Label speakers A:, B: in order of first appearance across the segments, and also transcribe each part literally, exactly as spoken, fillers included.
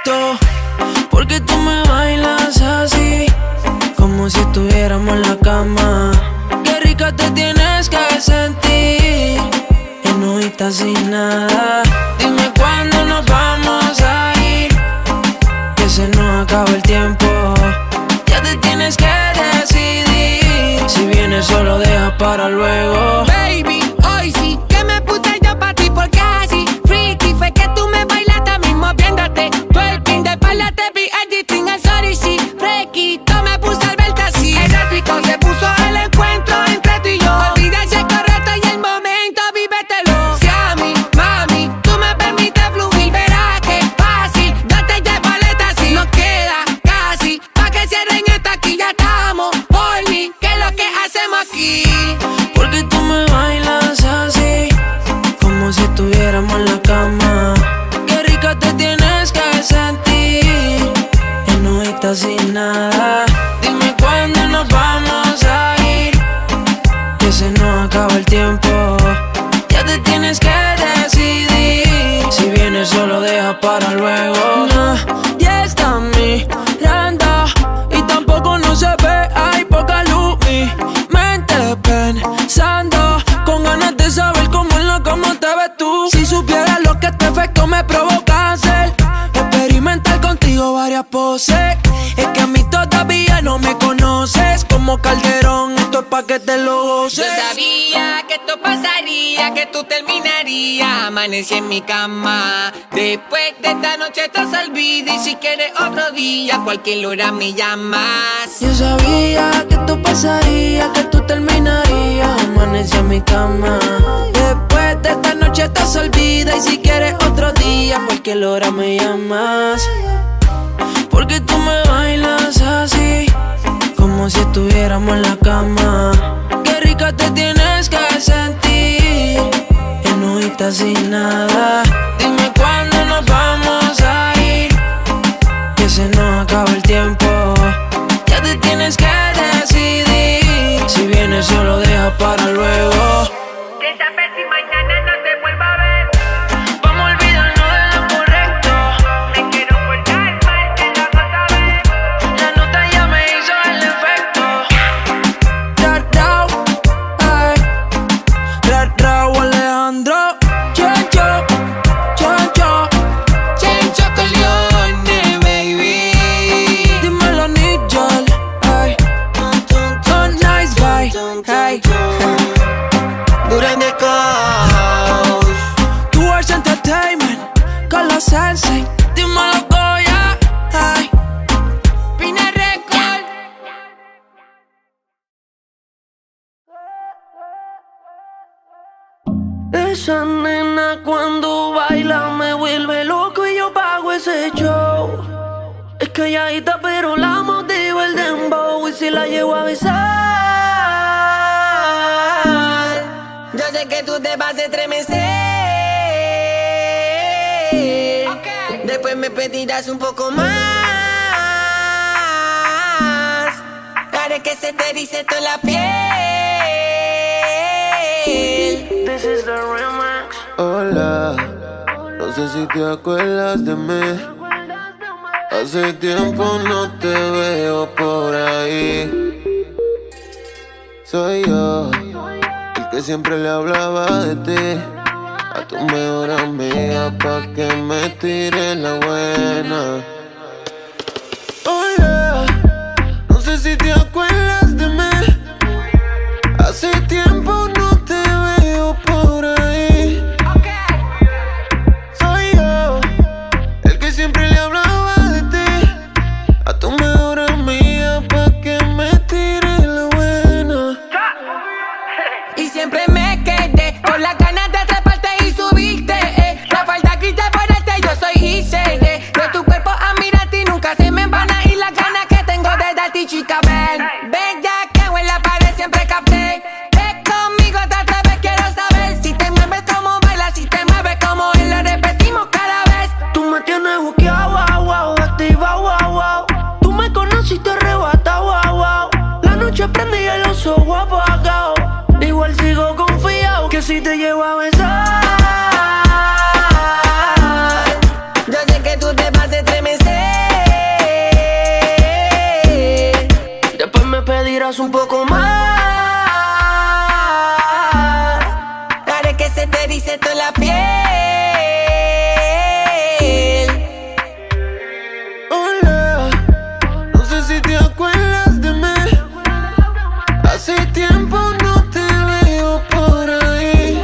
A: correcto, porque tú me bailas así, como si estuviéramos en la cama. Qué rica te tienes que sentir, enojita sin nada. Dime cuándo nos vamos a ir, que se nos acaba el tiempo. Ya te tienes que decidir, si vienes solo deja para luego.
B: Baby, hoy sí que me puse yo pa' ti porque así freaky fue que tú me bailaste mismo viéndote. Twerking de espalda te vi editing el sorry sí. Fresquito me puse al verte así. El rico se puso el encuentro entre tú y yo. Olvida si es correcto y el momento vívetelo. Si a mí, mami, tú me permites fluir, verás que fácil. Yo te llevo aleta así. Nos queda casi pa' que cierren esta aquí. Ya estamos horny, ¿qué es lo que hacemos aquí?
A: Porque tú me bailas así, como si estuviéramos en la cama. Qué rica te tienes que sentir, enojita sin nada. Dime cuándo nos vamos a ir, que se nos acaba el tiempo. Ya te tienes que decidir, si vienes solo deja para luego. Nadie está mirando y tampoco no se ve, hay poca luz. Mi mente pensando, con ganas de saber cómo en la cama te ves tú. Si supieras lo que este efecto me provoca hacer, experimentar contigo varias poses. Es que a mí todavía no me conoces, como Calderón, esto es pa' que te lo goces.
B: Yo sabía que esto pasaría, que tú terminarías. Amanecí en mi cama. Después de esta noche te olvida. Y si quieres otro día, cualquier hora me llamas.
A: Yo sabía que esto pasaría, que tú terminarías. Amanecí en mi cama. Después de esta noche estás olvida. Y si quieres otro día, cualquier hora me llamas. Porque tú me bailas así, como si estuviéramos en la cama. Qué rica te tienes que sentir, enojita sin nada. Dime cuándo nos vamos a ir, que se nos acaba el tiempo. Ya te tienes que decidir, si vienes solo deja para luego.
B: ¿Qué sabes si mañana no te vuelvo a ver?
A: Vamos a olvidarnos de lo correcto.
B: Me quiero portar mal, te lo hago saber.
A: La nota ya me hizo el efecto. Ra, ra, ay. Ra, ra, Alejandro. Chencho, chencho.
B: Chencho Corleone, baby.
A: Dímelo, Nigel, ay. So nice, bye, hey.
B: Duran de Coast.
A: Tours Entertainment, con los Sensei. Dímelo, Goya, ay.
B: Pina Record.
A: Esa nena cuando baila me vuelve loco y yo pago ese show. Es calladita pero la motiva el dembow y si la llevo a besar.
B: Yo sé que tú te vas a estremecer. Okay. Después me pedirás un poco más. Haré que se te erice toda la piel.
A: This is the remix.
C: Hola, no sé si te acuerdas de mí. Hace tiempo no te veo por ahí. Soy yo, el que siempre le hablaba de ti a tu mejor amiga pa' que me tire la buena. Hola, no sé si te acuerdas de mí. Hace tiempo no te veo por ahí. Soy yo, el que siempre le hablaba de ti a tu mejor amiga pa' que me tire la buena.
B: Y siempre me quedé con las ganas de atraparte y subirte. Eh. La falda quité por este, yo soy I C D. De tu cuerpo a mirarte y nunca se me van a ir las ganas que tengo de darte, chica. Ven, ven ya que en la pared siempre capté. Ven conmigo otra vez, quiero saber si te mueves como bailas, si te mueves como él, lo repetimos cada vez.
A: Tú me tienes buqueado, wow, wow, activado, wow, wow. Tú me conociste arrebatado, wow, wow. La noche prendí y los ojos apagados. Igual sigo confiado que si te llevo a besar.
B: Yo sé que tú te vas a estremecer. la piel.
C: Hola, no sé si te acuerdas de mí. Hace tiempo no te veo por ahí.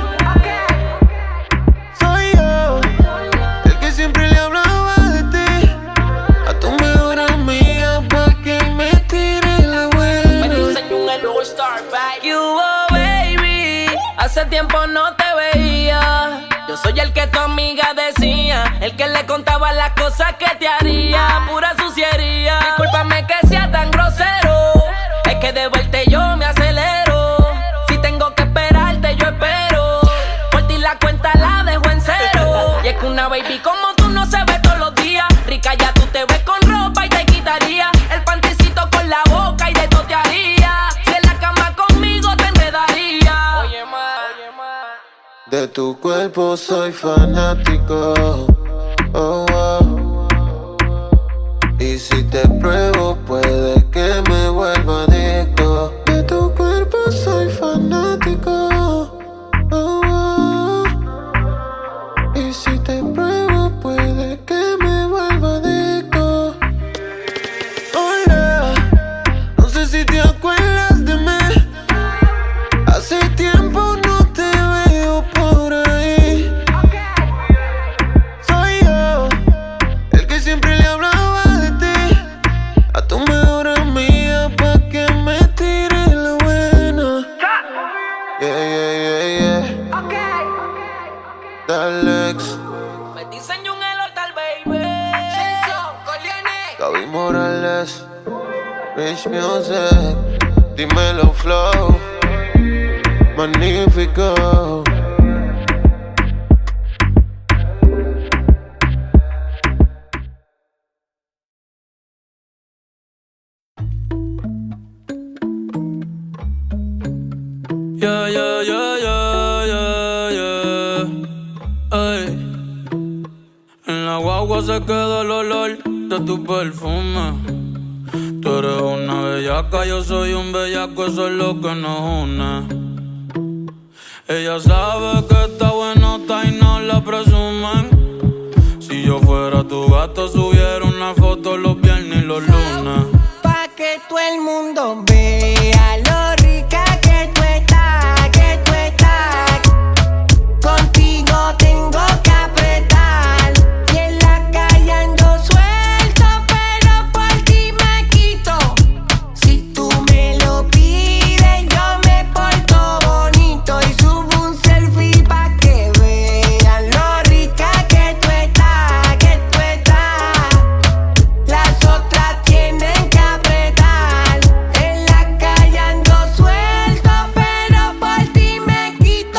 C: Soy yo, el que siempre le hablaba de ti a tu mejor amiga pa' que me tire la buena.
A: Me dicen un el Star, baby. You oh, baby, hace tiempo no te veía. Yo soy el que tu amiga decía, el que le contaba las cosas que te haría. Pura suciería. Discúlpame que sea tan grosero, es que de vuelta yo me acelero. Si tengo que esperarte, yo espero. Por ti la cuenta la dejo en cero. Y es que una baby como tú no se ve todos los días. Rica ya tú te ves con ropa y te quitaría el panticito con la boca y de todo te haría. Si en la cama conmigo te enredaría. Oye, ma, oye, ma.
C: De tu cuerpo soy fanático, oh, oh. Y si te pruebo puede que me vuelva adicto. De tu cuerpo soy fanático, oh, oh. Y si te pruebo puede que me vuelva adicto. Hola, no sé si te acuerdas de mí. Hace tiempo no te veo por ahí. Soy yo, el que siempre le hablaba de ti a tu mejor amiga pa' que me tire la buena. Yeah, yeah, yeah, yeah. Dalex,
A: Me diseño un el baby.
C: Gaby Morales, Rich Music, dímelo flow, magnífico.
D: Yeah, yeah, yeah, yeah, yeah, yeah. Ay. En la guagua se queda el olor de tu perfume. Tú eres una bellaca, yo soy un bellaco, eso es lo que nos une. Ella sabe que está buenota y no la presumen. Si yo fuera tu gato, subiera una foto los viernes y los lunes.
B: Pa' que todo el mundo vea lo rica que tú estás, que tú estás. Contigo tengo que apretar. Y en la calle ando suelto, pero por ti me quito. Si tú me lo pides, yo me porto bonito y subo un selfie pa' que vean lo rica que tú estás, que tú estás. Las otras tienen que apretar. En la calle ando suelto, pero por ti me quito.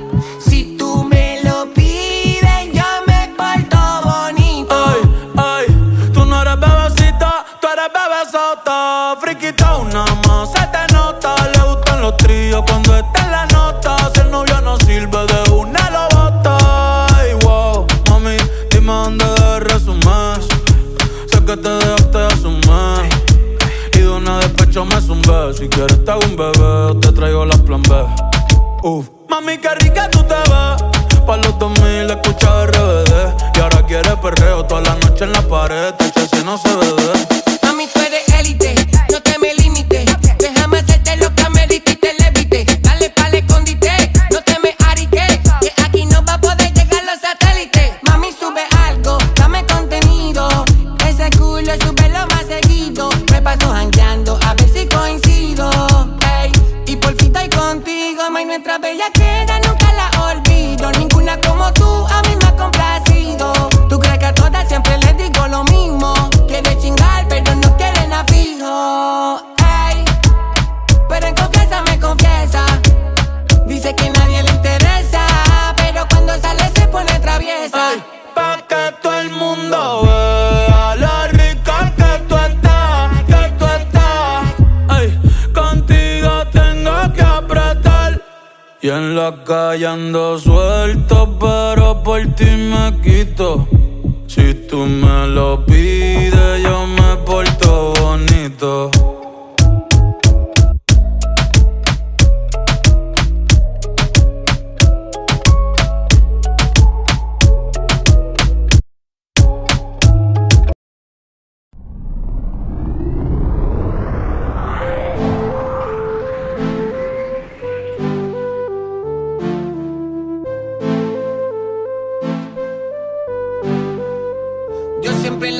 B: Si tú me lo pides, yo me porto bonito.
D: Ay, ay, tú no eres bebecita, tú eres bebesota. Friquitona más, se te nota. Le gustan los tríos cuando está en la nota. Si el novio no sirve, de una lo bota. Ay, wow, mami, dime dónde debes resumir. Sé que te dejaste asumir y de una despecho me zumbé. Si quieres te hago un bebé o te traigo las plan B. Uf. Mami, qué rica tú te ves. Pa' los dos mil escucha R B D. Y ahora quieres perreo toda la noche en la pared. Te eché si no se ve de.
B: Mami, tú eres élite, no te me limites. Déjame hacerte lo que me diste y te levite. Dale pa'l escondite, no te me ariques. Que aquí no va a poder llegar los satélites. Mami, sube algo, dame contenido. Ese culo súbelo más seguido. Me paso jangueando a ver si coincido. Ey, y por fin estoy contigo. May, nuestra bella queda, nunca la olvido. Ninguna como tú a mí me ha complacido. Tú crees que a todas siempre les digo lo mismo. Quiere chingar, pero no quieren a fijo. Ey, pero en confianza me confiesa. Dice que nadie le interesa, pero cuando sale se pone traviesa.
D: Ay, pa' que todo el mundo vea lo rica que tú estás, que tú estás. Ay, contigo tengo que apretar. Y en la calle ando suelto, pero por ti me quito. Si tú me lo pides, yo me porto bonito.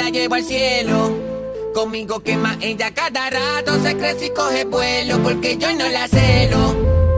B: la llevo al cielo. Conmigo quema ella cada rato, se crece y coge vuelo porque yo no la celo.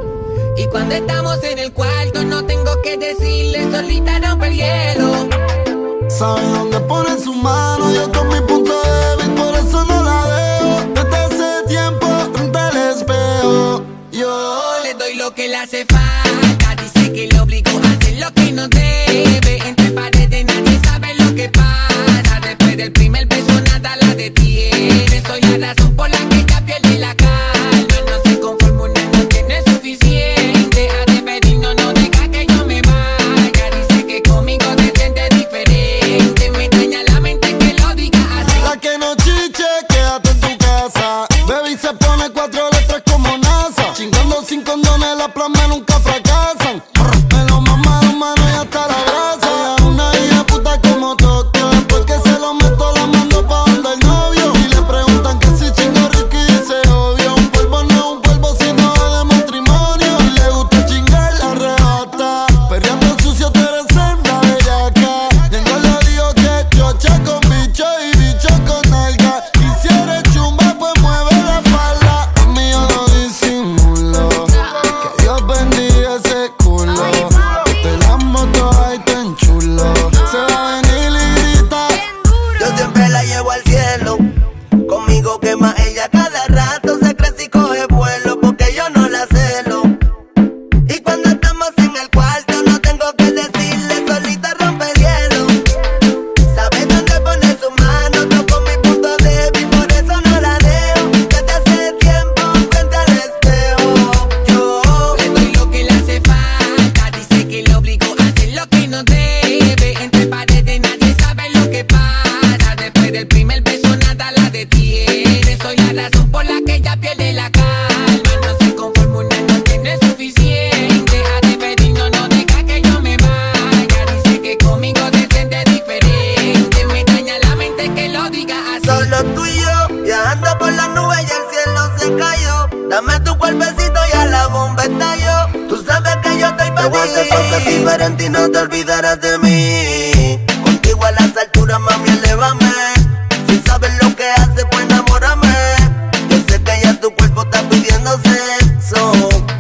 B: Y cuando estamos en el cuarto no tengo que decirle, solita rompe el hielo.
E: Sabe dónde pone su mano, yo con mi punto débil, por eso no la dejo. Desde hace tiempo frente al espejo, yo
B: le doy lo que le hace falta. Dice que le obligo a hacer lo que no debe. Entre paredes nadie sabe lo que pasa. Después del primer beso nada la detiene. Soy la razón por la que ella pierde la calma. No se conforma, una no tiene suficiente. A despedirnos no deja que yo me vaya. Dice que conmigo se siente diferente. Me daña la mente que lo diga así.
E: la que no chiche, quédate en tu casa. Baby se pone cuatro letras como NASA. Chingando sin condones, las plasmas nunca fracasan. Me lo mama la mano y hasta la grasa. Ella una hija puta como Tokio. Porque se lo meto, la mando pa' donde el novio. Y le preguntan que si chingo rico y dice obvio. Un polvo no es un polvo sino de matrimonio. Y le gusta chingar la arrebata. Perreando sucio, tú eres senda bellaca. Tengo lo digo que chocha con bicho y bicho con nalga. Y si eres chumba pues mueve la falda. A mí yo no disimulo. Que Dios bendiga ese culo. Que te la moto ahí tan chulo. Se va a venir y grita.
F: Yo siempre la llevo al cielo. Conmigo quema ella cada rato, se crece y coge vuelo porque yo no la celo. Y cuando estamos en el cuarto no tengo que decirle, solita rompe el hielo. Sabe dónde pone su mano, toco mi punto débil, por eso no la dejo. Desde hace tiempo frente al espejo, yo
B: le doy lo que le hace falta. Dice que le obligo a hacer lo que no debe. Entre paredes nadie sabe lo que pasa. Después del primer beso nada la detiene. Soy la razón por la que ella pierde la calma. No se conforma, una no tiene suficiente. A despedirnos no deja que yo me vaya. Dice que conmigo se siente diferente. Me daña la mente que lo diga así.
F: solo tú y yo, viajando por las nubes y el cielo se cayó. Dame tu cuerpecito y a la bomba estalló. Tú sabes que yo estoy pa' ti. Te voy a hacer cosas diferentes y no te olvidarás de mí. Contigo a las alturas, mami, elévame. Si sabes lo que hace, pues enamórame. Yo sé que ya tu cuerpo está pidiendo sexo,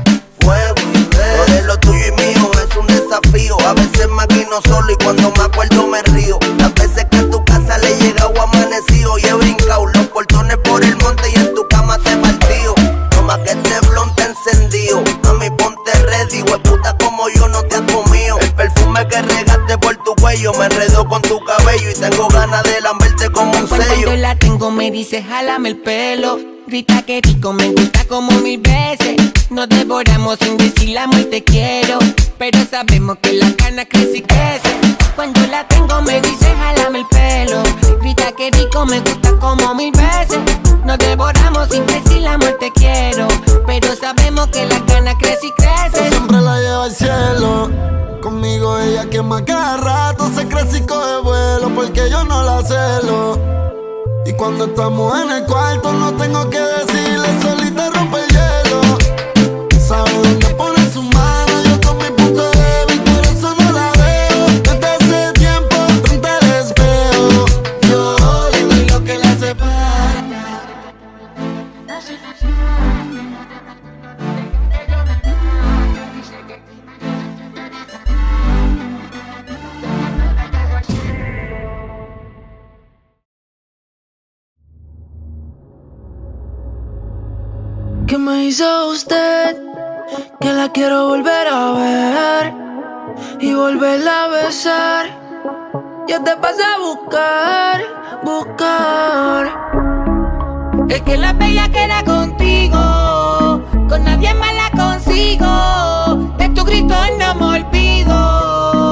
F: fuego y beso. Lo de lo tuyo y mío es un desafío. A veces me maquino solo y cuando me acuerdo me río. Las veces que a tu casa le he llegado amanecido y he brincado los portones por el monte y en tu cama te partido. No más que este blon te encendido. Mami, ponte ready, hueputa como yo no te has comido. El perfume que regaste por tu cuello me enredó con tu cabello y tengo ganas de lamberte como un
B: Cuando
F: sello.
B: yo la tengo me dice jálame el pelo. Grita que rico, me gusta como mil veces. Nos devoramos sin decir la muerte quiero. Pero sabemos que la cana crece y crece. Cuando la tengo me dice jálame el pelo. Grita que rico, me gusta como mil veces. Nos devoramos sin decir la muerte quiero. Pero sabemos que la cana crece y
E: Yo
B: crece.
E: siempre la llevo al cielo. Conmigo ella quema cada rato, se crece y coge vuelo porque yo no la celo. Y cuando estamos en el cuarto no tengo que decirle, solita rompe el hielo. Sabe dónde pone su mano, yo con mi punto débil, por eso no la dejo. Desde hace tiempo frente al espejo, yo le doy lo que le hace falta.
A: ¿Qué me hizo usted? Que la quiero volver a ver y volverla a besar. Yo te pasé a buscar, buscar.
B: Es que la bella queda contigo, con nadie más la consigo. De tu grito no me olvido.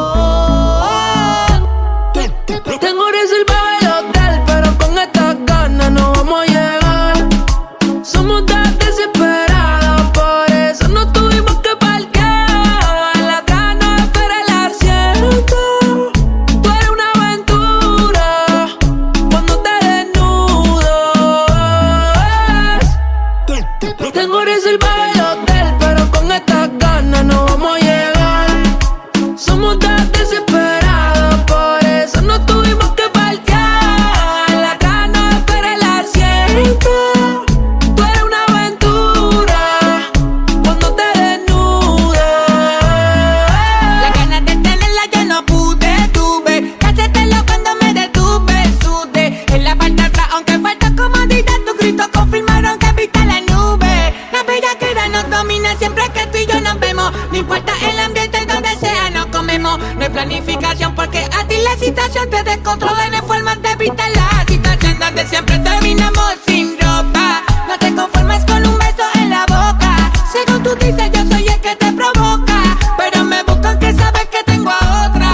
A: Tengo reservado el hotel, pero con estas ganas no vamos a llegar. Somos tan desesperados, por eso no tuvimos que parquear. La gana espera el asiento. Tú eres una aventura cuando te desnudas. Tengo reservado el hotel, pero con esta
B: No importa el ambiente donde sea, nos comemos. No hay planificación porque a ti la situación te descontrola. No hay forma de evitar la situación donde siempre terminamos sin ropa. No te conformes con un beso en la boca. Según tú dices, yo soy el que te provoca, pero me buscan que sabes que tengo a otra.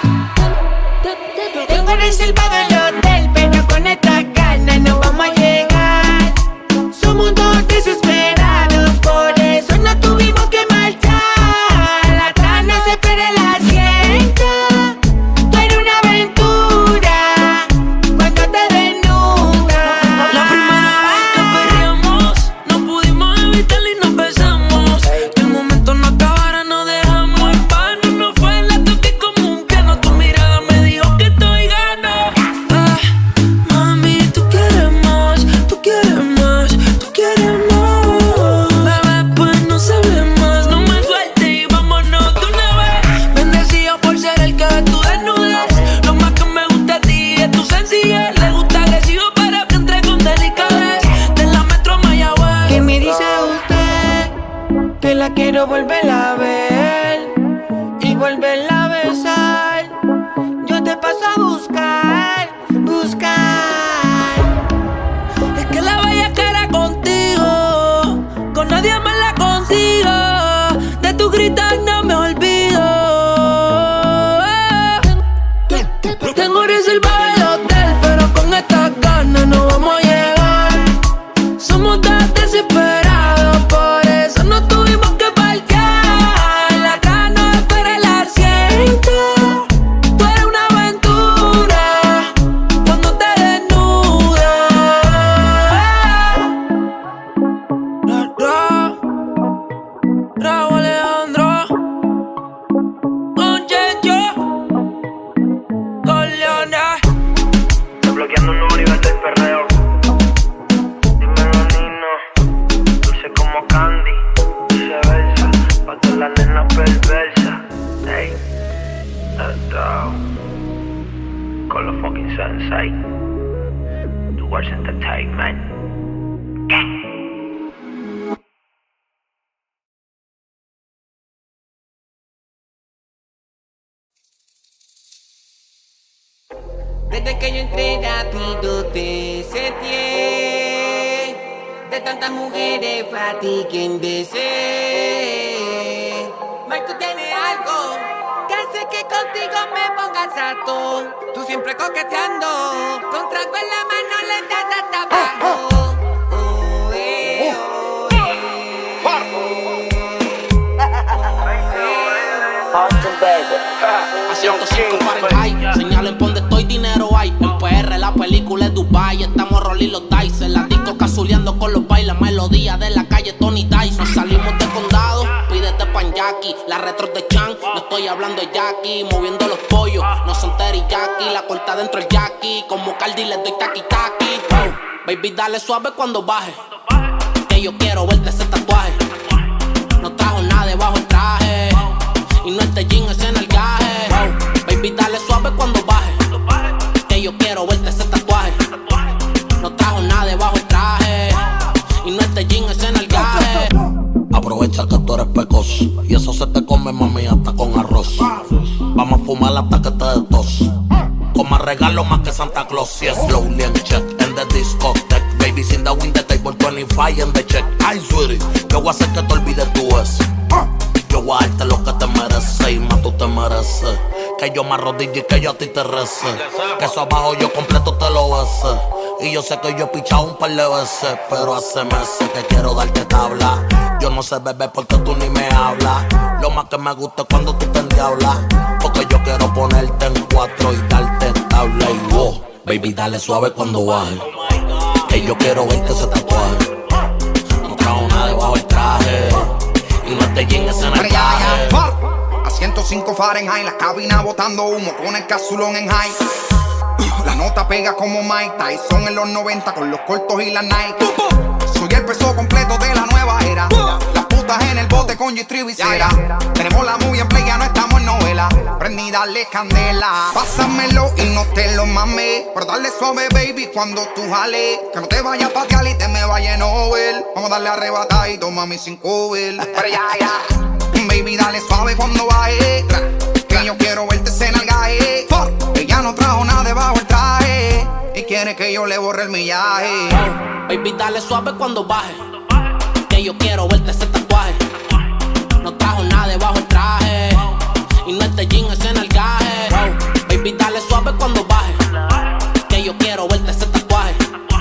B: Tengo reservado el hotel, pero con esta carne no vamos a llegar. Somos dos desesperados, por eso no tuvimos que marchar. Atrás no se espera el asiento. Tú eres una aventura cuando te desnudas.
A: La primera vez que perreamos, no pudimos evitarlo y nos besamos. Que el momento no acabara, no dejamos en vano. No fue, la toqué como un piano. Tu mirada me dijo que estoy gano. Ah, mami, tú quieres más, tú quieres más, tú quieres más. Bebé, pues no se ve más. No me sueltes y vámonos de una vez. Bendecido por ser el que ve tu desnudez. Lo más que me gusta a ti es tu sencillez. Le gusta agresivo, pero que entre con delicadez. De la Metro Mayagüez.
B: ¿Qué me dice usted? Que la quiero volver a ver y volverla a besar. Yo te paso a buscar, buscar.
A: Es que la bella cara contigo, con nadie más la consigo. De tu gritar no me olvido. Tengo reservado el hotel, pero con estas ganas no vamos a llegar. Somos tan desesperados, por eso no tuvimos que parquear. La cara no espera el asiento. Tú eres una aventura cuando te desnudas. Ra, ra, Raúl Alejandro, con Checho, con Leona.
G: Desbloqueando un nuevo nivel del perreo. Dímelo, Nino. Dulce como candy, viceversa. Pa' todas las nenas perversas. Hey, let's go. Con los fucking sensei. Towards entertainment.
B: Desde que yo entré rápido te setié. De tantas mujeres para ti quien desee. Mike, tú tienes algo que hace que contigo me pongas harto. Tú siempre coqueteando, con trago en la mano le das hasta abajo. Oh, eh, oh, eh.
H: A ciento cinco Fahrenheit, señalen por donde estoy, dinero hay. En P R la película es Dubai, estamos rolling los dice. En la disco cazuleando con los bailes, melodía de la calle Tony Dice. Nos salimos de condado, pídete pan Jackie. La retro de Chan, no estoy hablando de Jackie. Moviendo los pollos, no son teriyaki. La corta dentro el Jackie, como Cardi le doy taqui taqui. Oh, baby dale suave cuando baje, que yo quiero verte ese tatuaje. No trajo nada debajo el traje, y no este jean, ese nalgaje. Oh, baby dale suave cuando baje, que yo quiero verte ese tatuaje. No trajo nada debajo el traje, y no este jean, ese nalgaje.
I: Aprovecha que tú eres pecoso, y eso se te come, mami, hasta con arroz. Vamos a fumar hasta que te dé tos. Con más regalos más que Santa Claus. Yes, slowly and check in the discotheque. Baby, sin the win the table, twenty-five in the check. Ay, sweetie, yo voy a hacer que te olvides tu ex. Yo voy a darte lo que te mereces y más tú te mereces. Que yo me arrodille y que yo a ti te rece. Que eso abajo yo completo te lo bese. Y yo sé que yo he pichado un par de veces, pero hace meses que quiero darte tabla. Yo no sé, bebé, porque tú ni me hablas. Lo más que me gusta es cuando tú te endiablas, porque yo quiero ponerte en cuatro y darte tabla. Y wow, baby, dale suave cuando baje, que yo quiero verte ese tatuaje. No trajo nada debajo el traje, y no te llenes en el traje.
J: A ciento cinco Fahrenheit, la cabina botando humo con el casulón en high. La nota pega como Mike Tyson en los noventa con los cortos y las Nike. Soy el peso completo de la nueva era. Las putas en el bote con G-Tree visera. Tenemos la movie en play, ya no estamos en novela. Prendí, dale candela. Pásamelo y no te lo mames, pero dale suave, baby, cuando tú jales. Que no te vayas a patear y te me vaya a Nobel. Vamos a darle arrebatadito, mami, sin cover. Pero ya, ya. Baby, dale quiero verte ese nalgaje. Ella no trajo nada debajo el traje y quiere que yo le borre el millaje.
H: Oh, baby, dale suave cuando baje, que yo quiero verte ese tatuaje. No trajo nada debajo el traje y no es de jean, ese nalgaje. Oh, baby, dale suave cuando baje, que yo quiero verte ese tatuaje.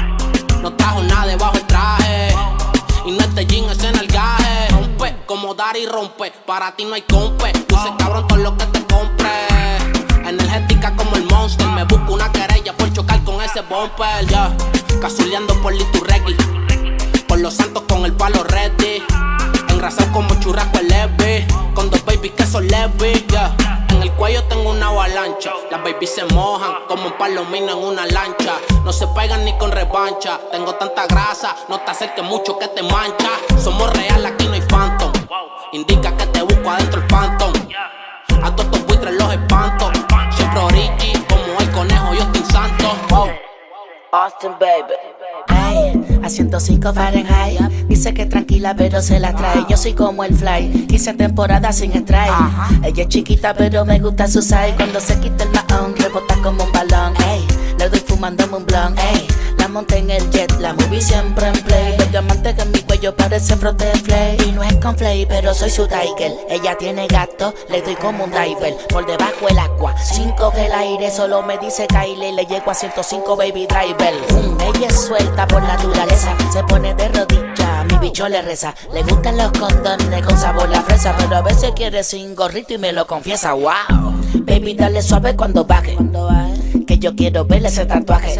H: No trajo nada debajo el traje y no es de jean, ese nalgaje. Rompe como dar y rompe, para ti no hay compe. Puse cabrón todo lo que te compre. Energética como el Monster, me busco una querella por chocar con ese bumper. Ya, yeah. Casuleando por Liturregui, por los santos con el palo ready. Engrasado como churrasco el Levi, con dos babies que son Levi, yeah. En el cuello tengo una avalancha, las babies se mojan como un palomino en una lancha. No se pegan ni con revancha, tengo tanta grasa, no te acerques mucho que te mancha. Somos real, aquí no hay phantom, indica que te busco adentro el phantom. A todos estos buitres los espanto, siempre origi, como el conejo yo estoy santo. Wow.
K: Austin, baby. Hey, a ciento cinco Fahrenheit. Dice que tranquila pero se la trae. Yo soy como el fly, quince temporadas sin strike. Ella es chiquita pero me gusta su size. Cuando se quita el mahón rebota como un balón. Hey, le doy fumándome un blunt. Hey, la monté en el jet, la movie siempre en play. Los diamantes que en mi cuello parece frote de flay. Y no es con flay pero soy su tiger. Ella tiene gato, le doy como un diver. Por debajo el agua, cinco que el aire. Solo me dice Kylie, le llego a ciento cinco baby driver. mm, Ella es suelta por naturaleza, se pone de rodillas, mi bicho le reza. Le gustan los condones con sabor a fresa, pero a veces quiere sin gorrito y me lo confiesa. Wow, baby dale suave cuando baje, que yo quiero verle ese tatuaje.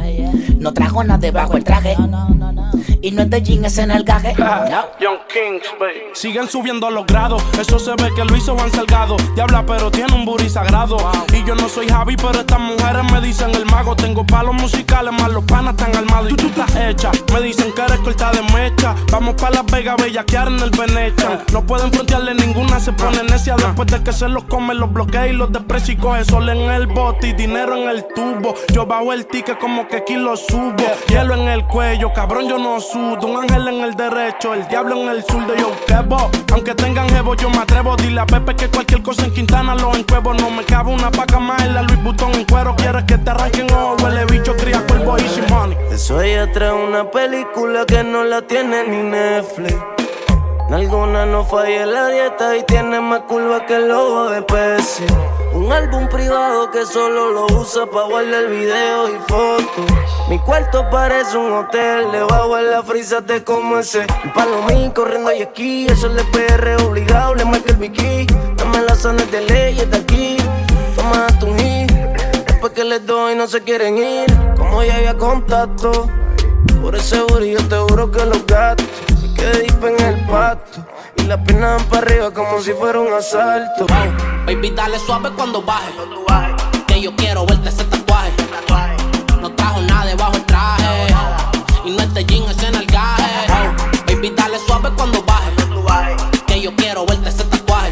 K: No trajo nada debajo el traje, y no es de jean, es en el gaje. No.
L: Young Kings, baby. Siguen subiendo los grados, eso se ve que lo hizo Juan Salgado. Diabla pero tiene un booty sagrado, wow. Y yo no soy Javi pero estas mujeres me dicen el mago. Tengo palos musicales más los panas tan armados y tú estás hecha. Me dicen que eres corta de mecha. Vamos pa' Las Vegas bellaquear en el Venetian. No pueden frontearle ninguna, se pone necia. Después de que se los come los bloquea y los desprecia y coge sol en el bote y dinero en el tubo. Yo bajo el ticket como que aquí lo subo. Hielo en el cuello, cabrón yo no sudo. Un ángel en el derecho, el diablo en el sur de yo quebo. Aunque tengan jevo yo me atrevo. Dile a Pepe que cualquier cosa en Quintana lo encuevo. No me cabe una paca más en la Louis Vuitton en cuero. Quieres que te arranquen ojo, huele bicho, cría cuervo y sin money.
M: Eso ella trae una película que no la tiene ni Netflix. Alguna no falla en la dieta y tiene más curva que el lobo de Pepsi. Un álbum privado que solo lo usa pa' guardar videos y fotos. Mi cuarto parece un hotel, debajo en la frisa te como ese un palomín corriendo y aquí. Eso es de P R obligado, le marca el bikini. Dame las zonas de ley, está aquí. Toma tu hit, después que les doy no se quieren ir. Como ya había contacto, por ese booty yo te juro que los gatos me quedé deep en el pasto. Y las piernas van para arriba como si fuera un asalto.
H: Wow. Baby, dale suave cuando baje, que yo quiero verte ese tatuaje. No trajo nada debajo el traje y no es de jean, es en el gaje. Wow. Baby, dale suave cuando baje, que yo quiero verte ese tatuaje.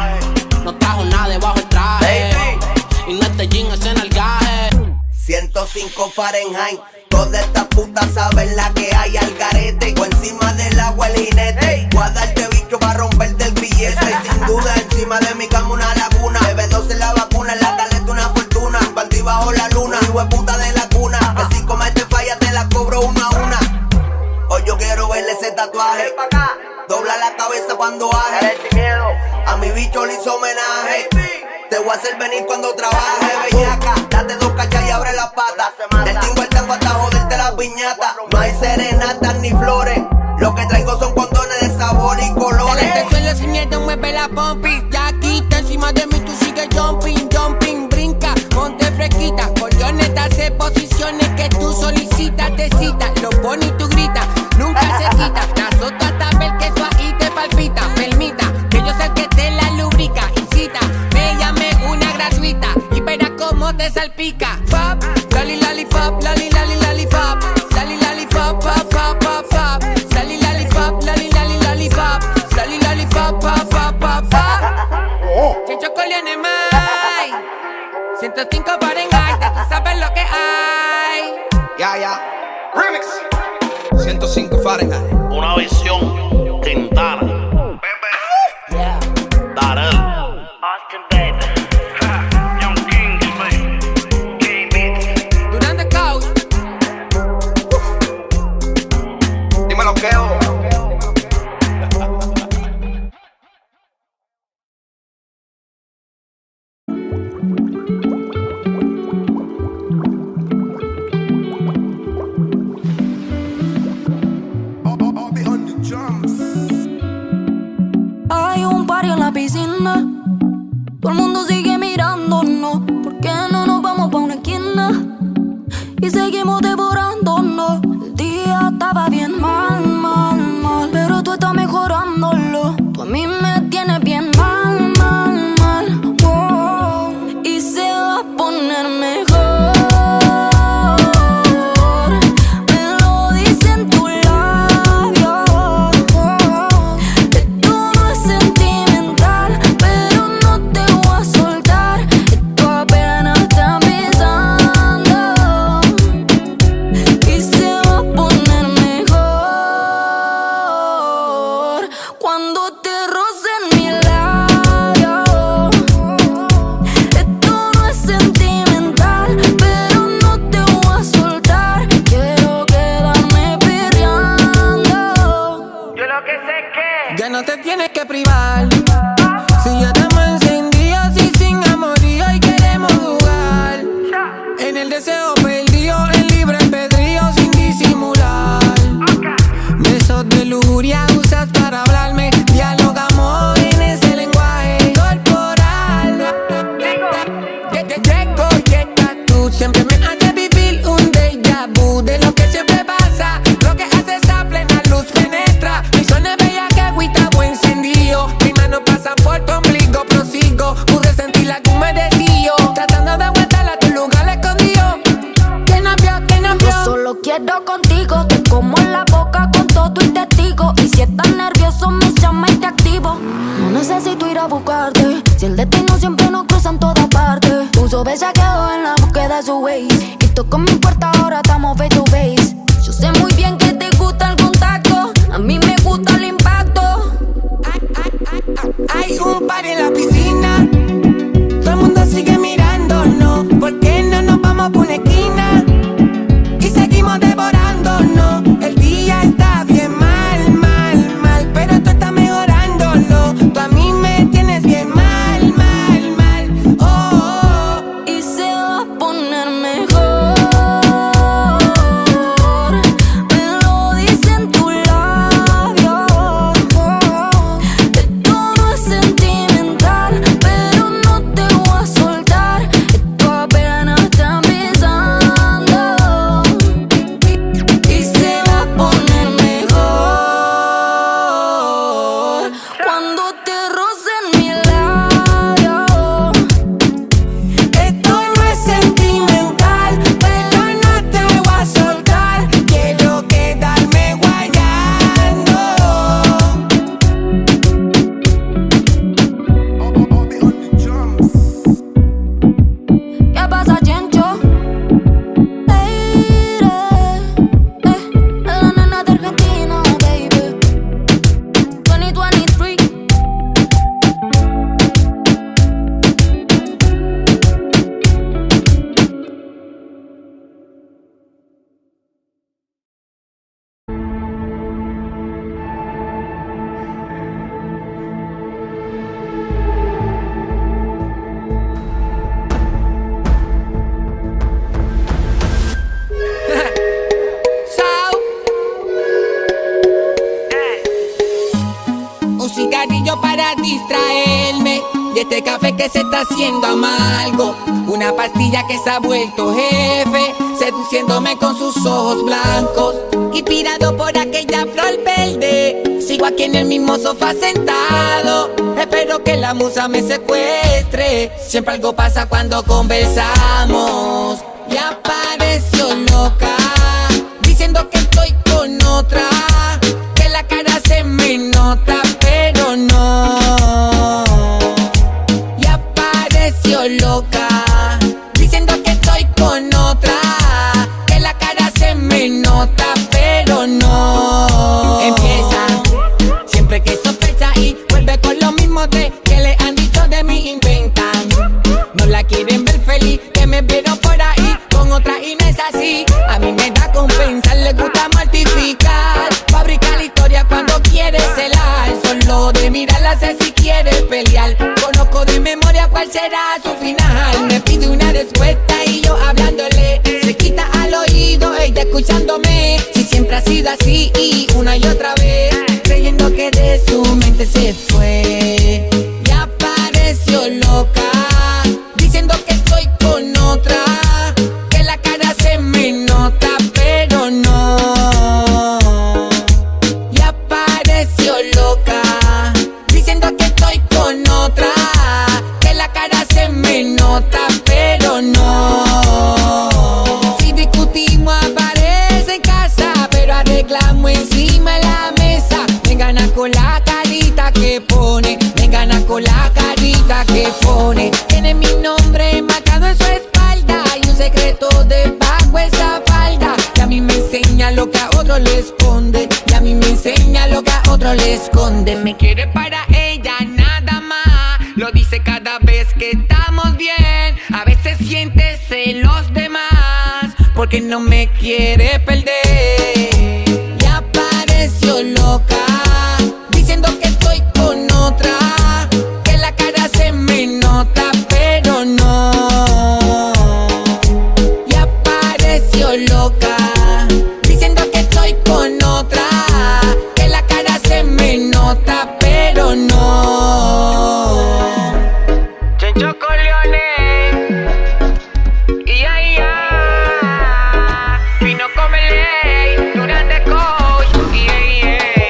H: No trajo nada debajo el traje y no es de jean, es en el gaje.
F: ciento cinco Fahrenheit. Todas estas putas saben la que hay al garete. O encima del agua el jinete. Voy a darte bicho para romperte el billete. Y sin duda encima de mi cama una laguna. B doce la vacuna, en la caleta una fortuna. Panty bajo la luna, hijo de puta de la cuna. Que si comete falla te la cobro una a una. Hoy yo quiero verle ese tatuaje. Dobla la cabeza cuando baje. A mi bicho le hizo homenaje. Te voy a hacer venir cuando trabaje, bellaca. Date dos cachas y abre las patas. Del tingo al tango hasta joderte las piñatas. No hay serenatas ni flores. Lo que traigo son condones de sabor y colores.
B: Dale, te suelo sin miedo, mueve la pompi. Ya quita encima de mí, tú sigues jumping, jumping, brinca, ponte fresquita. Collones, hace posiciones que tú solicitas, te citas. Lo pone y tú gritas, nunca se quita. La azota hasta ver que eso ahí te palpita. Permita, que yo sé que te la lubrica. Incita, me llame una gratuita y verás cómo te salpica. Pop, loli, lollipop, loli, loli, lollipop. Loli, lollipop, pop, pop, pop, pop. Loli, lollipop, loli, loli, lollipop. Loli, lollipop, pop, pop, pop, pop. Checho Corleone Mai. ciento cinco Fahrenheit, ya tú sabes lo que hay.
J: Ya, ya. Remix. ciento cinco Fahrenheit.
I: Una visión Quintana.
K: Yeah.
I: Darel.
G: Austin, baby.
N: piscina. Todo el mundo sigue mirándonos. ¿Por qué no nos vamos pa' una esquina? Y seguimos devorándonos. El día estaba bien mal, mal, mal, pero tú estás mejorándolo. Tú a mí me tienes bien mal, mal, mal, wow. Y se va a poner mejor.
B: No te tienes que privar. Si ya estamos encendidos y sin amorío y queremos jugar. En el deseo perdido, en libre albedrío sin disimular. Besos de lujuria usas para hablarme. Dialogamos en ese lenguaje corporal. Llego y llegas tú. Siempre me haces vivir un déjà vu de lo que siempre pasa. Lo que haces a plena luz penetra. Mi sueño es bella que agüita encendido. Mis manos pasan por tu ombligo, prosigo. Pude sentir la que me desvío. Tratando de aguantar a tu lugar escondido. Que no vio, que no vio.
N: Yo solo quiero contigo. Te como en la boca con todo y testigo. Y si estás nervioso me llama y te activo. No necesito ir a buscarte. Si el destino siempre nos cruza en todas partes. Uso bellaqueo en la búsqueda de su ways. Y toco mi puerta, ahora estamos face to face. Yo sé muy bien que te gusta el contacto. A mí me gusta el impacto.
B: Hay un par en la piscina. Todo el mundo sigue mirándonos. ¿Por qué no nos vamos por una esquina? Y seguimos devorándonos. El día está bien mal, mal, mal, pero tú estás mejorándolo. Tú a mí me tienes bien mal, mal, mal, oh, oh, oh.
N: Y se va a poner mejor.
B: Este café que se está haciendo amargo, una pastilla que se ha vuelto jefe, seduciéndome con sus ojos blancos. Inspirado por aquella flor verde, sigo aquí en el mismo sofá sentado. Espero que la musa me secuestre. Siempre algo pasa cuando conversamos. Y apareció loca, diciendo que estoy con otra, que la cara se me nota, pero no. Loca, diciendo que estoy con otra, que la cara se me nota, pero no. Empieza siempre que sospecha y vuelve con lo mismo de que le han dicho de mí, inventan. No la quieren ver feliz, que me vieron por ahí con otra y no es así. A mí me da con pensar, le gusta mortificar, fabricar la historia cuando quiere celar. Solo de mirarla sé si quiere pelear. Conozco de memoria cuál será su final. Me pide una respuesta y yo hablándole, se quita al oído, ella escuchándome. Si siempre ha sido así y una y otra vez, creyendo que de su mente se fue. Y con la carita que pone. Tiene mi nombre marcado en su espalda y un secreto debajo esa falda. Y a mí me enseña lo que a otro le esconde. Y a mí me enseña lo que a otro le esconde. Me quiere para ella nada más. Lo dice cada vez que estamos bien. A veces siente celos de más porque no me quiere perder. Y apareció loca diciendo que estoy con otra, que la cara se me nota pero no. Y apareció loca diciendo que estoy con otra, que la cara se me nota pero no. Chencho Corleone y ahí ya vino come ley durante coach y ahí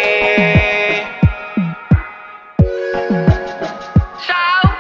B: chao.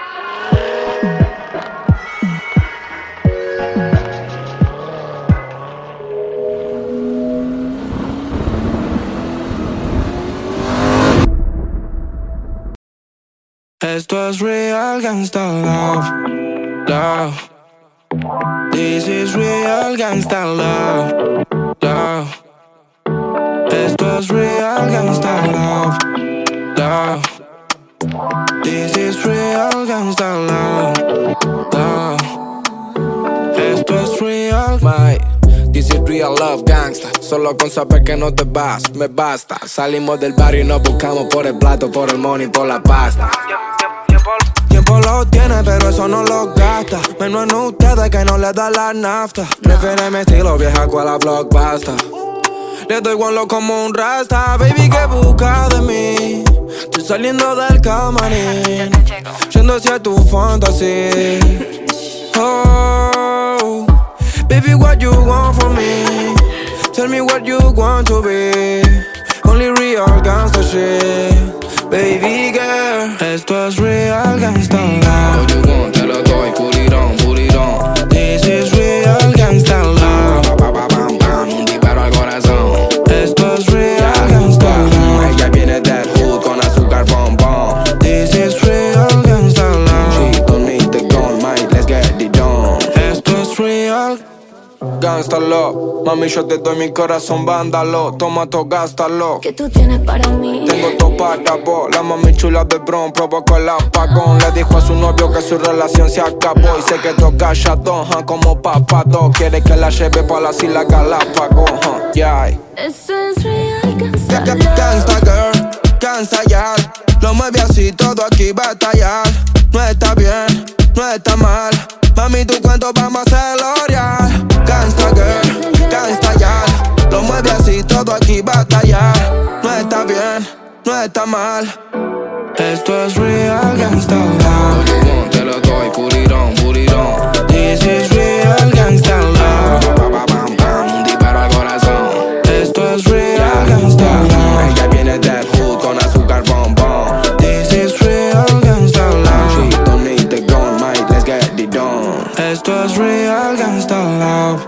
O: Esto es real gangsta love, love. This is real gangsta love, love. Esto es real gangsta love, love. This is real gangsta love, love. Esto es real, my. This is real love gangsta. Solo con saber que no te vas, me basta. Salimos del barrio y nos buscamos por el plato, por el money, por la pasta. Tiempo lo tiene, pero eso no lo gasta. Menos en ustedes que no les da la nafta. Prefiere mi estilo vieja cual la blockbuster. Le doy guanlo como un rasta. Baby, ¿qué busca de mí? Estoy saliendo del camarín, yendo hacia tu fantasía. Oh, baby, what you want from me? Tell me what you want to be. Only real gangsta shit. Baby girl, esto es real gangsta love. What you want, te lo doy, put it on, put it on. This is real gangsta love. Bam, bam, bam, bam, un disparo al corazón. Esto es real gangsta love. Ella viene that hood con azúcar bombón. This is real gangsta love. She don't need the gun, mate, let's get it done. Esto es real gangsta love. Mami, yo te doy mi corazón, vándalo. Toma todo, gástalo.
N: ¿Qué tú tienes para mí?
O: Tengo todo para vos. La mami chula de Bron provocó el apagón. Le dijo a su novio que su relación se acabó y se quedó callado, huh, como papato. Quiere que la lleve pa' las Islas Galápagos, huh, yeah.
N: Eso es real gangsta love.
O: Gangsta girl, gangsta ya. Lo mueve así, todo aquí va a estallar. No está bien, no está mal. Mami, tu cuento vamos a hacerlo real. Gangsta girl, gangsta ya. Lo mueve así, todo aquí va a estallar. No está bien, no está mal. Esto es real gangsta love. What you want, te lo doy, put it on, put it on. This is real gangsta love. Bam, bam, bam, bam, un disparo al corazón. Esto es real gangsta love. Ella viene that hood con azúcar bombón. This is real gangsta love. She don't need the gun, mate, let's get it done. Esto es real gangsta love.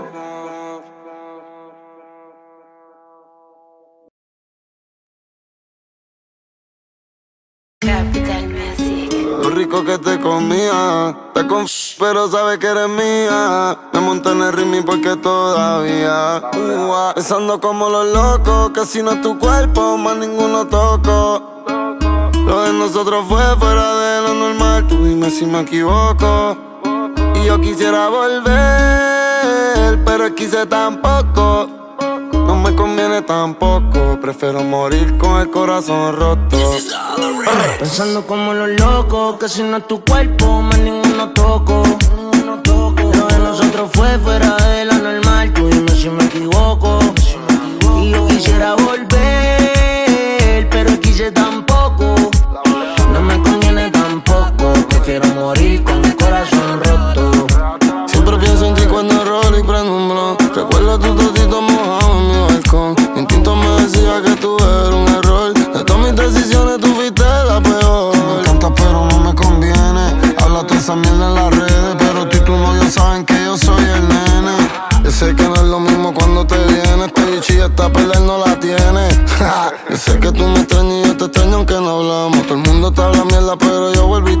E: Lo rico que te comía, te con pero sabes que eres mía. Me monté en el ritmo porque todavía uh, pensando como los locos, que si no es tu cuerpo, más ninguno toco. Lo de nosotros fue fuera de lo normal, tú dime si me equivoco. Y yo quisiera volver, pero quise tan poco. No me conviene tampoco, prefiero morir con el corazón roto.
M: Pensando como los locos, que si no es tu cuerpo, más ninguno toco. Lo de nosotros fue fuera de lo normal, tú dime si me equivoco. Y yo quisiera volver, pero quise tan poco. No me conviene tampoco, prefiero morir con el corazón roto.
E: Siempre pienso en ti cuando rolo y prendo un blon. Recuerdo tu totito mojado en mi balcón. Mi instinto me decía que tú eras un error. De todas mis decisiones tú fuiste la peor. Me encanta pero no me conviene. Habla toda esa mierda en las redes, pero tú y tu novio saben que yo soy el nene. Yo sé que no es lo mismo cuando te vienes. Te bichi esta pelea no la tiene. Yo sé que tú me extrañas y yo te extraño aunque no hablamos. Todo el mundo te habla mierda pero yo vuelvo y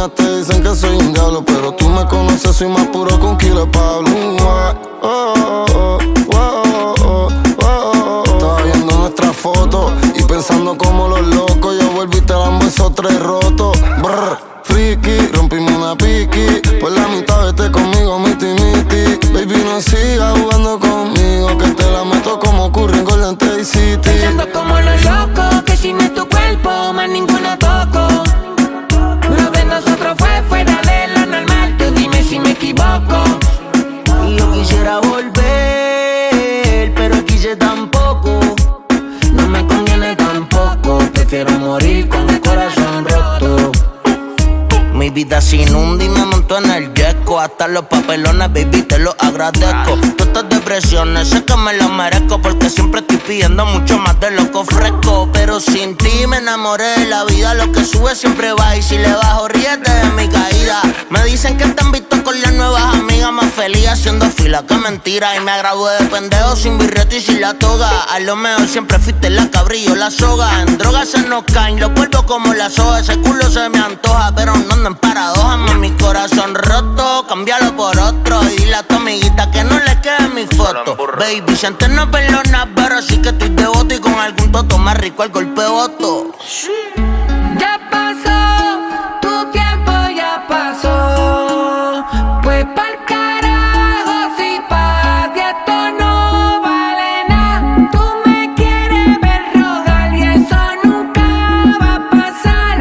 E: amigas te dicen que soy un diablo, pero tú me conoces, soy más puro que un kilo de Pablo. Oh, oh, oh, oh, oh, oh. Estaba viendo nuestras fotos y pensando como los locos. Yo vuelvo y te lambo esos tres rotos. Brr, friki, rompimos una piqui. Por la mitad vete conmigo, miti miti. Baby, no sigas jugando conmigo, que te la meto como Curry en Golden State City.
B: Pensando como los locos, que si no es tu cuerpo, más ninguno toco. Lo de nosotros fue fuera de lo normal, tú dime si me equivoco.
P: Y yo quisiera volver, pero quise tampoco. No me conviene tampoco, prefiero morir con el corazón roto.
I: Mi vida se inunda y me monto en el yesco. Hasta los papelones, baby, te lo agradezco. Todas estas depresiones, sé que me las merezco, porque siempre estoy pidiendo mucho más de lo que ofrezco. Pero sin ti me enamoré de la vida. Lo que sube siempre va, y si le bajo, ríete de mi caída. Me dicen que te han visto con las nuevas amigas, más feliz haciendo fila, que mentira. Y me gradué de pendejo sin birrete y sin la toga. A lo mejor siempre fuiste la cabrillo, la soga. En drogas se nos caen los cuerpos como la soga. Ese culo se me antoja, pero no ando en paradoja. Más mi corazón roto, cámbialo por otro. Y dile a tu amiguita que no le quede mi foto. Baby, si antes no perdonas, pero sí que estoy devoto. Y con algún toto más rico el golpe voto.
B: Ya pasó, tu tiempo ya pasó. Pues pa'l carajo, si pa' ti esto no vale nada. Tú me quieres ver rogar y eso nunca va a pasar.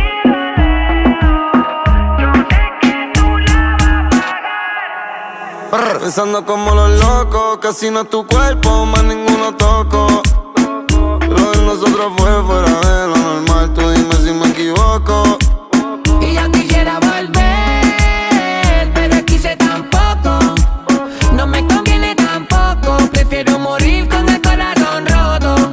E: Pensando como los locos, que si no es tu cuerpo, más ninguno toco. Lo de nosotros fue fuera de lo normal, tú dime si me equivoco.
B: Y yo quisiera volver, pero quise tampoco. No me conviene tampoco, prefiero morir con el corazón roto.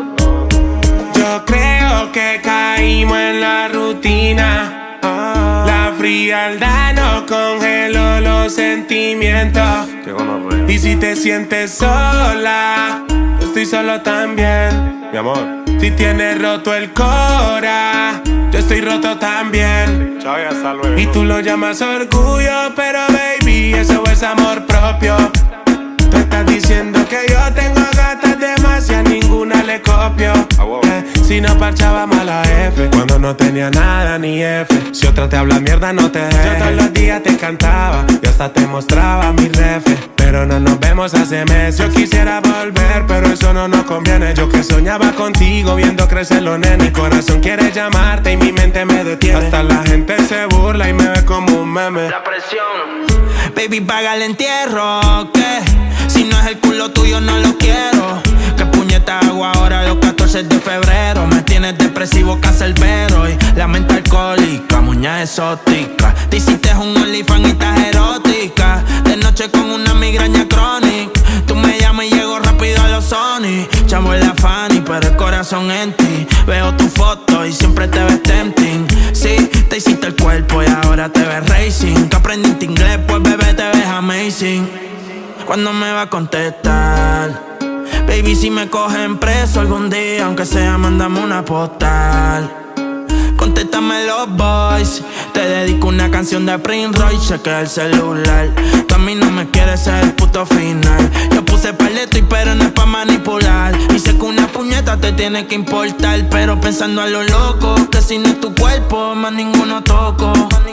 O: Yo creo que caímos en la rutina. La frialdad nos congeló los sentimientos. Y si te sientes sola, yo estoy solo también, mi amor. Si tienes roto el cora, yo estoy roto también. Chao y hasta luego. Y tú lo llamas orgullo, pero baby, eso es amor propio. Tú estás diciendo que yo tengo gatas demasiadas, ninguna le copio. eh, Si no parchábamos a la F, cuando no tenía nada ni F. Si otra te habla mierda, no te dejes. Yo todos los días te cantaba y hasta te mostraba mi refe, pero no nos vemos hace meses. Yo quisiera volver, pero eso no nos conviene. Yo que soñaba contigo, viendo crecer los nenes. Mi corazón quiere llamarte y mi mente me detiene. Hasta la gente se burla y me ve como un meme.
P: La presión.
Q: Baby, paga el entierro, ¿qué? Si no es el culo tuyo, no lo quiero. ¿Qué puñeta hago ahora los catorce de febrero? Me tienes depresivo, cancerbero y la mente alcohólica, muña exótica. Te hiciste un OnlyFans y estás erótica. De noche con una migraña crónica. Tú me llamas y llego rápido a los Sony. Chamo en la Fanny, pero el corazón en ti. Veo tu foto y siempre te ves tempting. Sí, te hiciste el cuerpo y ahora te ves racing. Que aprendiste inglés, pues bebé te ves amazing. ¿Cuándo me va a contestar? Baby, si me cogen preso algún día, aunque sea, mándame una postal. Contéstame los boys. Te dedico una canción de Prince Royce, chequea el celular. Tú a mí no me quieres ser el puto final. Yo puse paleto y pero no es pa' manipular. Y sé que una puñeta te tiene que importar, pero pensando a lo loco, que si no es tu cuerpo, más ninguno toco.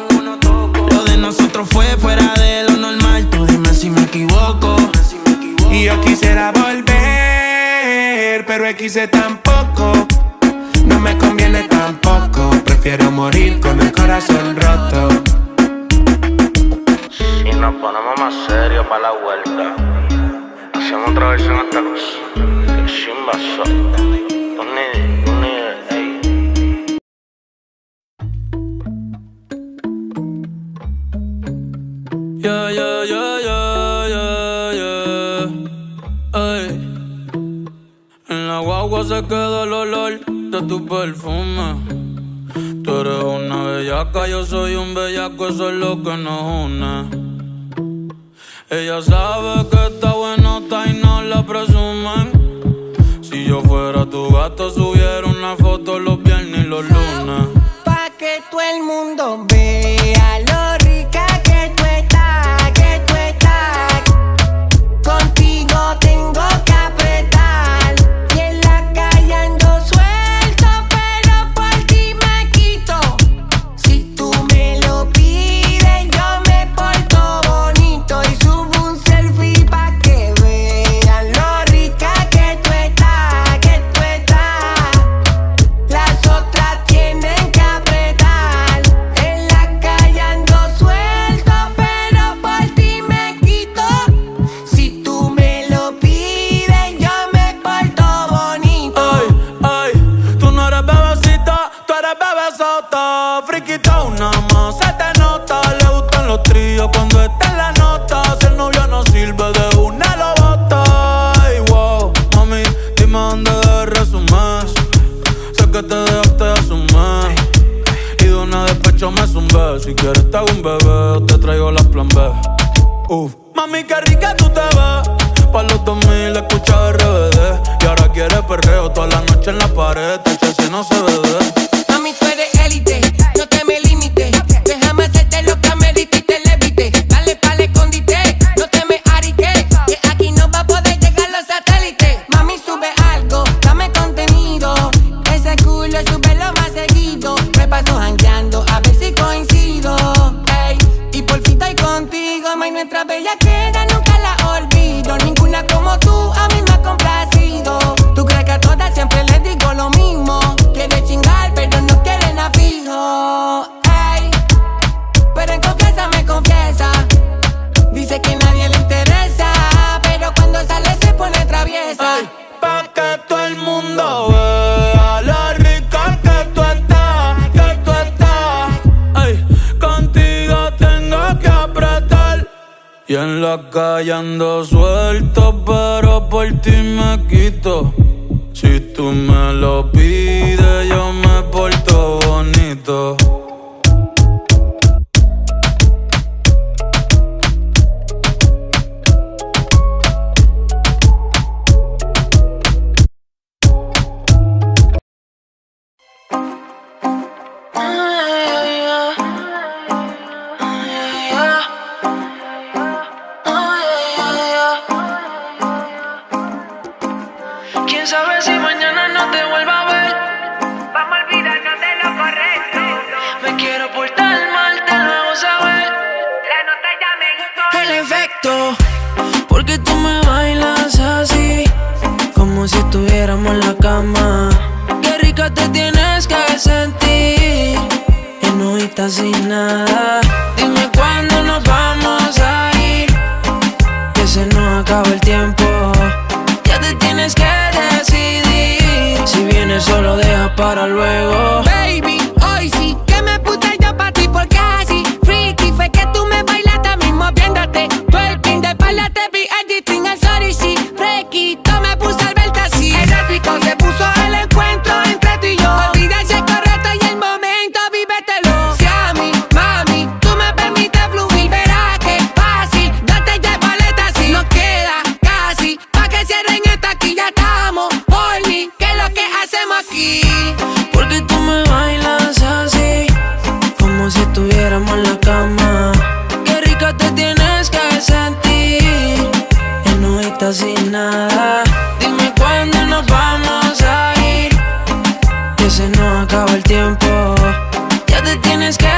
Q: Lo de nosotros fue fuera de lo normal, tú dime si me equivoco.
O: Y yo quisiera volver, pero quise tampoco. No me conviene tampoco, prefiero morir con el corazón roto.
I: Si nos ponemos más serios pa' la vuelta, hacemos otra versión hasta los que chimba son. Don't need it, don't need it, ey.
L: Yeah, yeah, yeah, yeah, yeah, yeah. Ay. En la guagua se queda el olor de tu perfume. Tú eres una bellaca, yo soy un bellaco, eso es lo que nos une. Ella sabe que está buenota y no la presumen. Si yo fuera tu gato, subiera una foto los viernes y los lunes.
B: Pa' que todo el mundo vea
D: friquitao nada más. Se te nota, le gustan los tríos cuando está en la nota. Si el novio no sirve, de una lo bota. Ay, wow, mami, dime dónde debes resumir. Sé que te dejaste de asumir y de una despecho me zumbé. Si quieres te hago un bebé o te traigo las plan B. Uf, mami, qué rica tú te ves. Pa' los dos mil escucha R B D. Y ahora quieres perreo toda la noche en la pared. Tache si no se ve de.
B: Mami, tú eres élite, no te me limites. Déjame hacerte lo que me diste y te levite. Dale pa'l escondite, no te me ariques, que aquí no va a poder llegar los satélites. Mami, sube algo, dame contenido. Ese culo súbelo más seguido. Me paso jangueando a ver si coincido. Ey, y por fin estoy contigo. May, nuestra bella queda nunca la olvido. Ninguna como tú a mí me ha complacido. Tú crees que a todas siempre les digo lo mismo. Quiere chingar pero no quieren a fijo. Ey, pero en confianza me confiesa. Dice que nadie le interesa, pero cuando sale se pone traviesa.
D: Ay, pa' que todo el mundo vea lo rica que tú estás, que tú estás. Ay, contigo tengo que apretar. Y en la calle ando suelto, pero por ti me quito. Si tú me lo pides, yo me porto bonito.
A: Quién sabe si mañana no te vuelva a ver.
B: Vamos a olvidarnos de lo correcto.
A: Me quiero portar mal, te lo hago saber.
B: La nota ya me gustó.
A: El efecto, porque tú me bailas así, como si estuviéramos en la cama. Qué rica te tienes que sentir, en nubita sin nada. Dime cuándo nos vamos a ir, que se nos acaba el tiempo. Ya te tienes que decidir, si vienes solo deja para luego.
B: Baby, hoy sí que me puse yo pa' ti porque así freaky fue que tú me bailaste mismo viéndote. Twerking de espalda te vi editing al sorry sí. Freaky, tú me puse al verte así. El épico se puso el encuentro entre tú y yo. Olvida si es correcto y el momento vívetelo. Si a mí, mami, tú me permites fluir, verás que fácil, date ya paleta así. Nos queda casi pa' que cierren esta aquí, ya estamos horny. ¿Qué es lo que hacemos aquí?
A: Porque tú me bailas así, como si estuviéramos en la cama. Qué rica te tienes que sentir, en nubita sin nada. Dime cuándo nos vamos a ir, que se nos acaba el tiempo. Ya te tienes que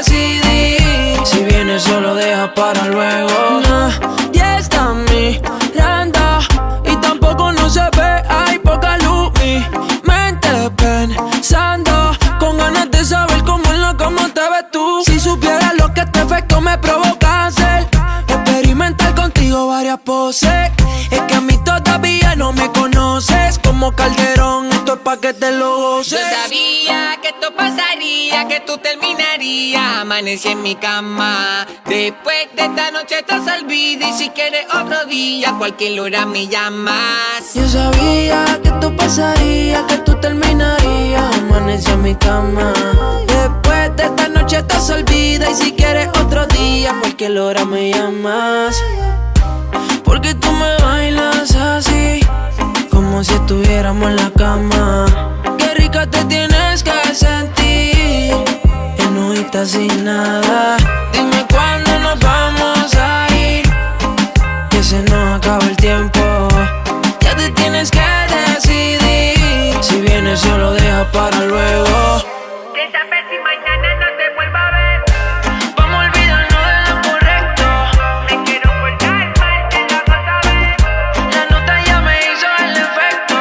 A: decidir, si vienes solo deja para luego. Nadie está mirando y tampoco no se ve, hay poca luz. Mi mente pensando, con ganas de saber cómo en la cama te ves tú. Si supieras lo que este efecto me provoca hacer, experimentar contigo varias poses. Es que a mí todavía no me conoces, como Calderón, esto es pa' que te lo goces.
B: Yo sabía que esto pasaría, que tú terminarías. Amanecí en mi cama. Después de esta noche te se olvida. Y si quieres otro día, cualquier hora me llamas.
A: Yo sabía que esto pasaría, que tú terminarías. Amanecí en mi cama. Después de esta noche te se olvida. Y si quieres otro día, cualquier hora me llamas. Porque tú me bailas así, como si estuviéramos en la cama. Qué rica te tienes que sentir, en nubita sin nada. Dime cuándo nos vamos a ir, que se nos acaba el tiempo. Ya te tienes que decidir, si vienes solo deja para luego.
B: ¿Qué sabes si mañana no te vuelva a ver?
A: Vamos a olvidarnos de lo correcto.
B: Me quiero portar mal, te lo hago saber.
A: La nota ya me hizo el efecto.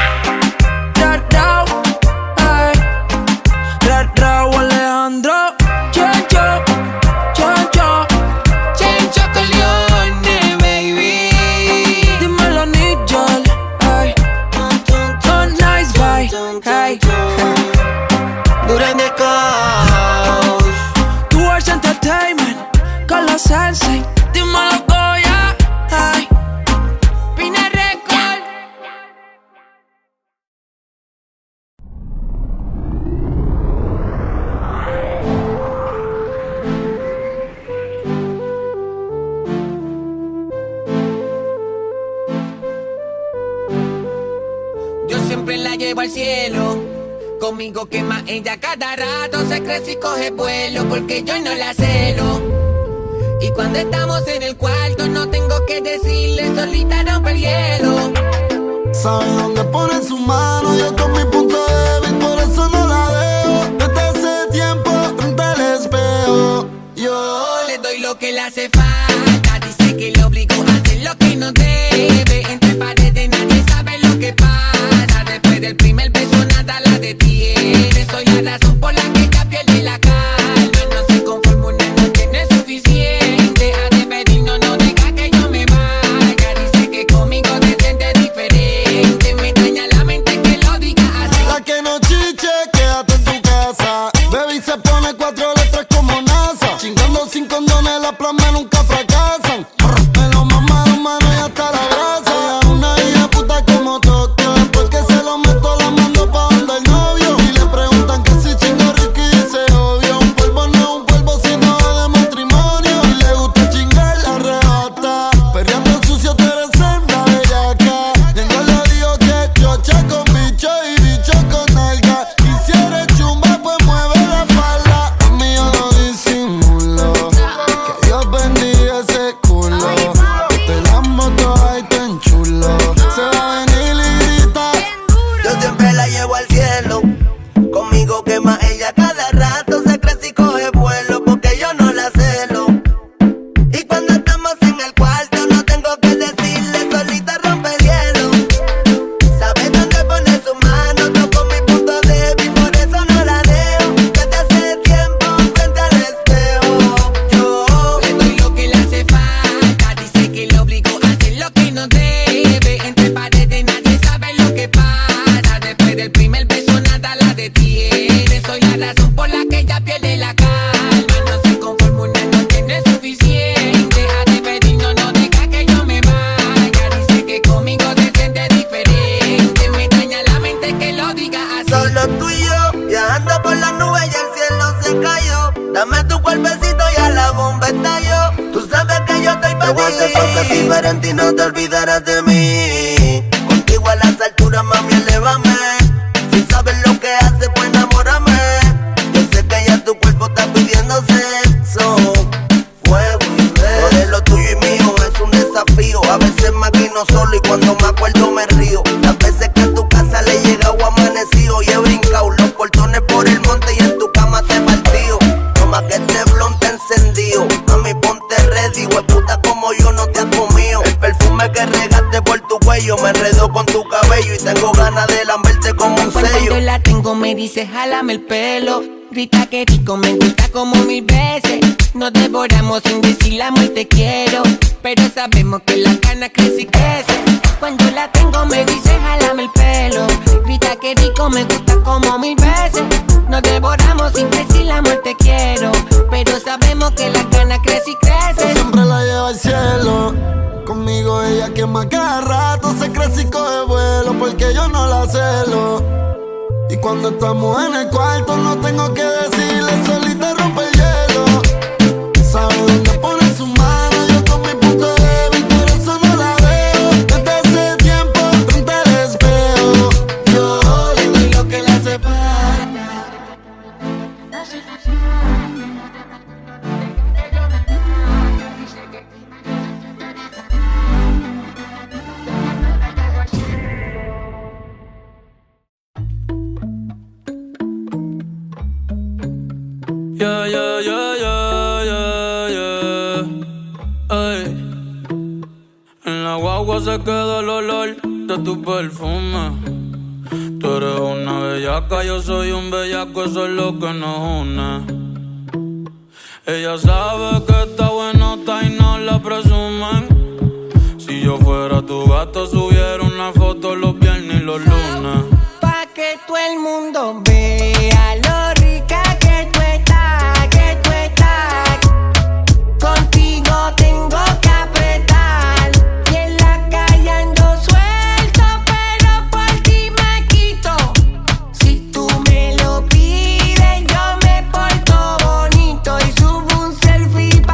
A: Ra, ra, ay. Ra, ra, Alejandro. Chencho, chencho.
B: Chencho Corleone, baby.
A: Dímelo, Nigel, ay. So nice, bye, hey.
B: llevo al cielo. Conmigo quema ella cada rato, se crece y coge vuelo porque yo no la celo. Y cuando estamos en el cuarto no tengo que decirle, solita rompe el hielo.
E: Sabe dónde pone su mano, yo con mi punto débil, por eso no la dejo. Desde hace tiempo frente al espejo, yo
B: le doy lo que le hace falta. Dice que le obligo a hacer lo que no debe. Entre paredes nadie sabe lo que pasa. Después del primer beso nada la detiene. Soy la razón por la que ella pierde la calma. No se conforma, una noche no es suficiente. A despedirnos no deja que yo me vaya. Dice que conmigo se siente diferente. Me daña la mente que lo diga así.
E: La que no chiche, quédate en tu casa. Baby se pone cuatro letras como NASA. Chingando sin condones, las plasmas nunca fracasan. Me lo mama la mano y hasta la grasa. Ella una hija puta como Tokio. Porque se lo meto, la mando pa' donde el novio. Y le preguntan que si chingo rico y dice obvio. Un polvo no es un polvo sino de matrimonio. Y le gusta chingar la arrebata. Perreando sucio, tú eres senda bellaca. Tengo lo digo que chocha con bicho y bicho con nalga. Y si eres chumba pues mueve la falda. A mí yo no disimulo. Que Dios bendiga ese culo. Que te la moto ahí tan chulo. Se va a venir y grita.
F: Yo siempre la llevo al cielo. Conmigo quema ella cada rato, se crece y coge vuelo porque yo no la celo. Y cuando estamos en el cuarto no tengo que decirle, solita rompe el hielo. Sabe dónde pone su mano, toco mi punto débil, por eso no la dejo. Desde hace tiempo frente al espejo, yo
B: le doy lo que le hace falta. Dice que le obligo a hacer lo que no debe. Entre paredes nadie sabe lo que pasa. Después del primer beso nada la detiene. Soy la razón por la que ella pierde la calma. No se conforma, una noche no es suficiente. A despedirnos no deja que yo me vaya. Dice que conmigo se siente diferente. Me daña la mente que lo diga así.
F: solo tú y yo, viajando por las nubes y el cielo se cayó. Dame tu cuerpecito y a la bomba estalló. Tú sabes que yo estoy pa' ti. Te voy a hacer cosas diferentes y no te olvidarás de mí. Contigo a las alturas, mami, elévame. Si sabes lo que hace, pues enamórame. Yo sé que ya tu cuerpo está pidiendo sexo, fuego y beso. Lo de lo tuyo y mío es un desafío. A veces me maquino solo y cuando me acuerdo me río. Las veces que a tu casa le he llegado amanecido y he brincado los portones por el monte y en tu cama te partido. Toma que este blon te encendido. Mami, ponte ready, hueputa como yo no te has comido. El perfume que regaste por tu cuello me enredó con tu cabello y tengo ganas de lamberte como un
B: Cuando
F: sello.
B: yo la tengo me dice jálame el pelo. Grita que rico, me gusta como mil veces. Nos devoramos sin decir la muerte quiero. Pero sabemos que la cana crece y crece. Cuando la tengo me dice jálame el pelo. Grita que rico, me gusta como mil veces. Nos devoramos sin decir la muerte quiero. Pero sabemos que la cana crece y crece.
E: Yo siempre la llevo al cielo. Conmigo ella quema cada rato, se crece y coge vuelo porque yo no la celo. Y cuando estamos en el cuarto no tengo que decirle, solita rompe el hielo. Sabe dónde pone su mano, yo con mi punto débil, por eso no la dejo. Desde hace tiempo frente al espejo, yo le doy lo que le hace falta.
Q: Yeah, yeah, yeah, yeah, yeah, yeah. Ay. En la guagua se queda el olor de tu perfume. Tú eres una bellaca, yo soy un bellaco, eso es lo que nos une. Ella sabe que está buenota y no la presumen. Si yo fuera tu gato, subiera una foto los viernes y los lunes.
B: Pa' que todo el mundo vea lo rica que tú estás, que tú estás. Contigo tengo que apretar. Y en la calle ando suelto, pero por ti me quito. Si tú me lo pides, yo me porto bonito y subo un selfie pa'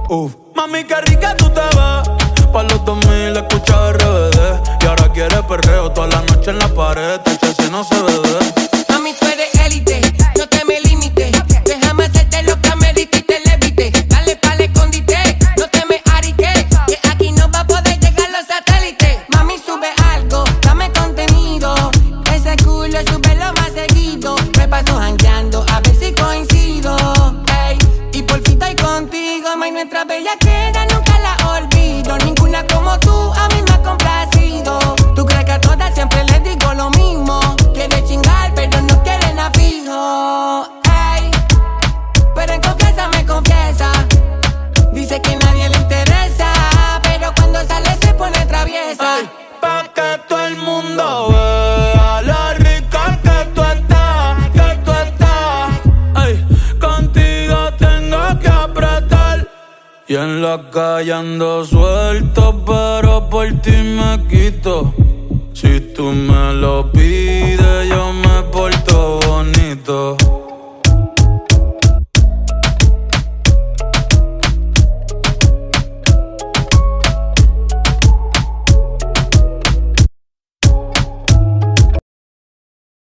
D: Uf, mami, qué rica tú te ves. Pa' los dos mil escucha R B D. Y ahora quiere perreo toda la noche en la pared. Tacha, si no se bebe.
B: Mami, tú eres élite, no te me limites. Déjame hacerte lo que amerite y te levite. Dale pa'l escondite, no te me ariques. Que aquí no va a poder llegar los satélites. Mami, sube algo, dame contenido. Ese culo súbelo más seguido. Me paso jangueando a ver si coincido. Ey, y por fin estoy contigo. May, nuestra bellaquera nunca la olvido. Ninguna como tú a mí me ha complacido. Tú crees que a todas siempre les digo lo mismo. Quiere chingar pero no quieren a fijo. Ey, pero en confianza me confiesa. Dice que nadie le interesa, pero cuando sale se pone traviesa.
D: Ey, pa' que todo el mundo vea la rica que tú estás, que tú estás. Ey, contigo tengo que apretar. Y en la calle ando suelto, pero por ti me quito. Si tú me lo pides